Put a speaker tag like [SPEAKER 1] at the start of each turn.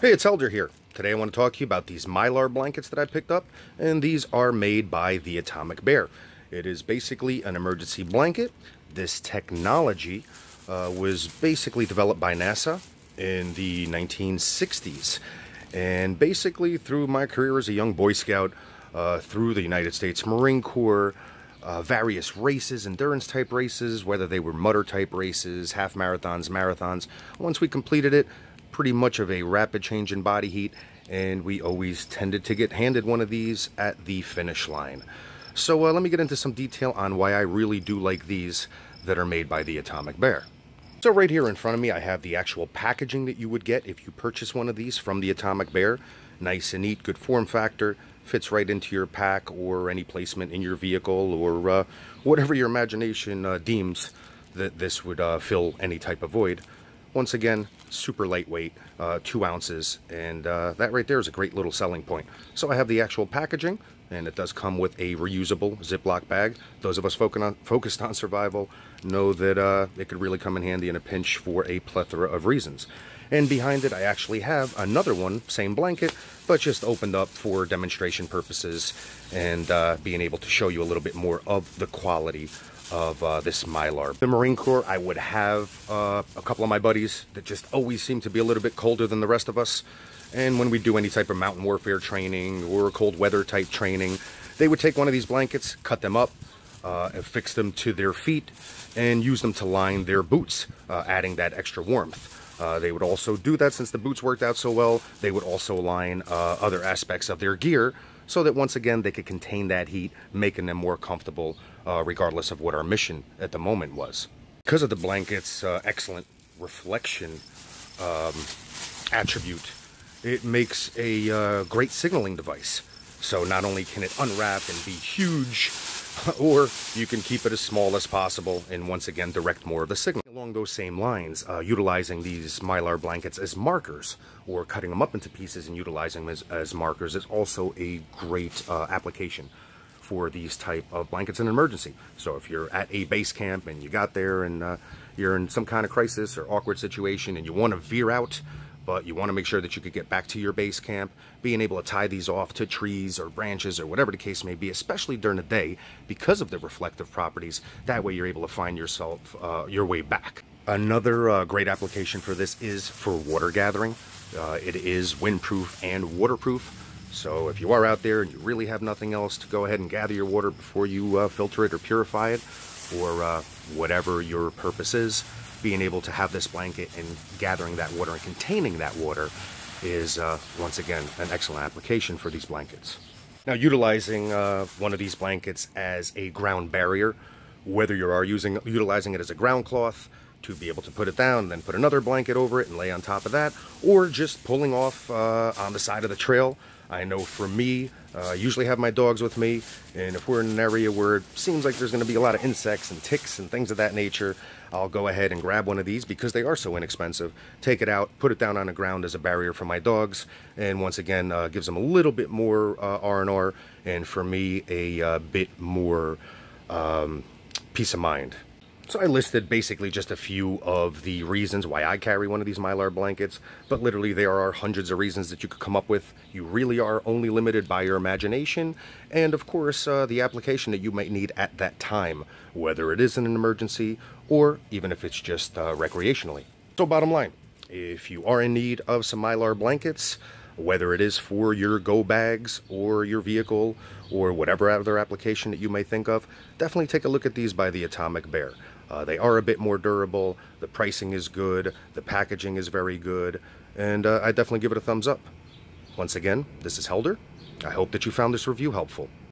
[SPEAKER 1] Hey, it's Elder here. Today I want to talk to you about these Mylar blankets that I picked up, and these are made by the Atomic Bear. It is basically an emergency blanket. This technology was basically developed by NASA in the 1960s. And basically through my career as a young Boy Scout, through the United States Marine Corps, various races, endurance type races, whether they were mutter type races, half marathons. Once we completed it, pretty much of a rapid change in body heat, and we always tended to get handed one of these at the finish line. So let me get into some detail on why I really do like these that are made by the Atomic Bear. So right here in front of me I have the actual packaging that you would get if you purchase one of these from the Atomic Bear. Nice and neat, good form factor, fits right into your pack or any placement in your vehicle, or whatever your imagination deems that this would fill any type of void. Once again, super lightweight, 2 ounces, and that right there is a great little selling point. So I have the actual packaging, and it does come with a reusable Ziploc bag. Those of us focused on survival know that it could really come in handy in a pinch for a plethora of reasons. And behind it I actually have another one, same blanket, but just opened up for demonstration purposes and being able to show you a little bit more of the quality of this Mylar. The Marine Corps, I would have a couple of my buddies that just always seem to be a little bit colder than the rest of us. And when we do any type of mountain warfare training or cold weather type training, they would take one of these blankets, cut them up, affix them to their feet, and use them to line their boots, adding that extra warmth. They would also do that, since the boots worked out so well, they would also line other aspects of their gear so that once again they could contain that heat, making them more comfortable regardless of what our mission at the moment was. Because of the blanket's excellent reflection attribute, it makes a great signaling device. So not only can it unwrap and be huge, or you can keep it as small as possible and once again direct more of the signal. Along those same lines, utilizing these Mylar blankets as markers, or cutting them up into pieces and utilizing them as markers, is also a great application for these type of blankets in an emergency. So if you're at a base camp and you got there and you're in some kind of crisis or awkward situation and you want to veer out, but you want to make sure that you could get back to your base camp, being able to tie these off to trees or branches or whatever the case may be, especially during the day, because of the reflective properties, that way you're able to find yourself your way back. Another great application for this is for water gathering. It is windproof and waterproof. So if you are out there and you really have nothing else, to go ahead and gather your water before you filter it or purify it, or whatever your purpose is, being able to have this blanket and gathering that water and containing that water is once again an excellent application for these blankets. Now, utilizing one of these blankets as a ground barrier, whether you are utilizing it as a ground cloth to be able to put it down, then put another blanket over it and lay on top of that, or just pulling off on the side of the trail. I know for me, I usually have my dogs with me, and if we're in an area where it seems like there's going to be a lot of insects and ticks and things of that nature, I'll go ahead and grab one of these because they are so inexpensive, take it out, put it down on the ground as a barrier for my dogs, and once again gives them a little bit more R&R, and for me a bit more peace of mind. So I listed basically just a few of the reasons why I carry one of these Mylar blankets, but literally there are hundreds of reasons that you could come up with. You really are only limited by your imagination, and of course the application that you might need at that time, whether it is in an emergency or even if it's just recreationally. So bottom line, if you are in need of some Mylar blankets, whether it is for your go bags or your vehicle or whatever other application that you may think of, definitely take a look at these by the Atomic Bear. They are a bit more durable, the pricing is good, the packaging is very good, and I definitely give it a thumbs up. Once again, this is Helder. I hope that you found this review helpful.